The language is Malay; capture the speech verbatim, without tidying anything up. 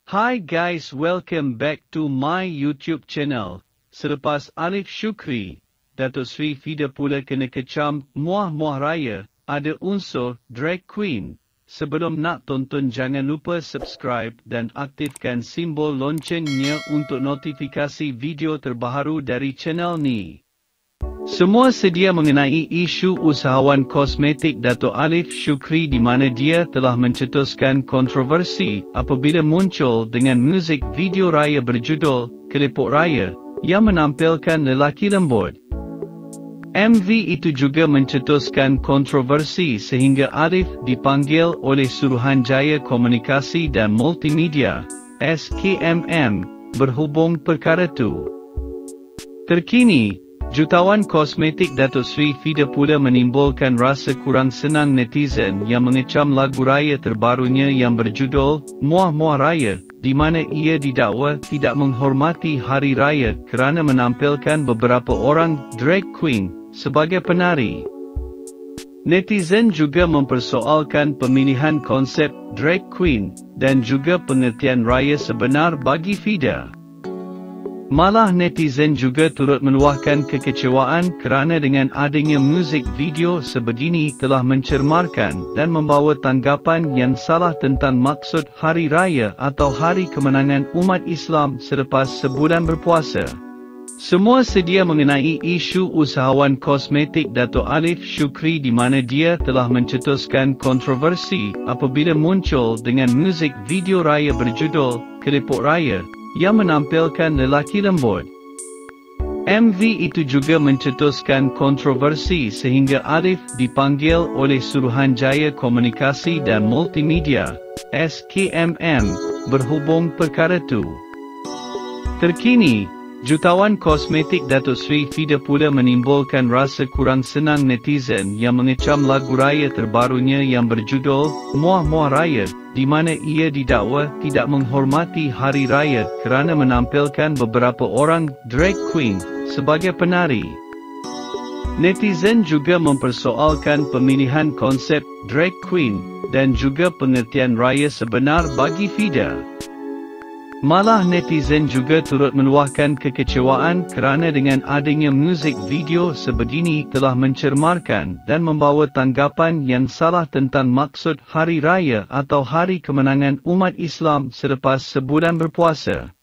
Hi guys, welcome back to my YouTube channel. Selepas Aliff Syukri, Datuk Seri Vida Pula kena kecam Muah Muah Raya, ada unsur drag queen. Sebelum nak tonton jangan lupa subscribe dan aktifkan simbol loncengnya untuk notifikasi video terbaru dari channel ni. Semua sedia mengenai isu usahawan kosmetik Datuk Aliff Syukri di mana dia telah mencetuskan kontroversi apabila muncul dengan muzik video raya berjudul Kelepok Raya yang menampilkan lelaki lembut. M V itu juga mencetuskan kontroversi sehingga Aliff dipanggil oleh Suruhanjaya Komunikasi dan Multimedia S K M M berhubung perkara itu. Terkini, jutawan kosmetik Datuk Seri Vida Pula menimbulkan rasa kurang senang netizen yang mengecam lagu raya terbarunya yang berjudul Muah Muah Raya, di mana ia didakwa tidak menghormati hari raya kerana menampilkan beberapa orang drag queen sebagai penari. Netizen juga mempersoalkan pemilihan konsep drag queen dan juga pengertian raya sebenar bagi Vida. Malah netizen juga turut meluahkan kekecewaan kerana dengan adanya muzik video sebegini telah mencermarkan dan membawa tanggapan yang salah tentang maksud hari raya atau hari kemenangan umat Islam selepas sebulan berpuasa. Semua sedia mengenai isu usahawan kosmetik Datuk Aliff Syukri di mana dia telah mencetuskan kontroversi apabila muncul dengan muzik video raya berjudul Kelepok Raya yang menampilkan lelaki lembut. M V itu juga mencetuskan kontroversi sehingga Aliff dipanggil oleh Suruhanjaya Komunikasi dan Multimedia S K M M berhubung perkara itu. Terkini, jutawan kosmetik Datuk Seri Vida Pula menimbulkan rasa kurang senang netizen yang mengecam lagu raya terbarunya yang berjudul Muah Muah Raya, di mana ia didakwa tidak menghormati hari raya kerana menampilkan beberapa orang drag queen sebagai penari. Netizen juga mempersoalkan pemilihan konsep drag queen dan juga pengertian raya sebenar bagi Vida. Malah netizen juga turut meluahkan kekecewaan kerana dengan adanya muzik video sebegini telah mencermarkan dan membawa tanggapan yang salah tentang maksud hari raya atau hari kemenangan umat Islam selepas sebulan berpuasa.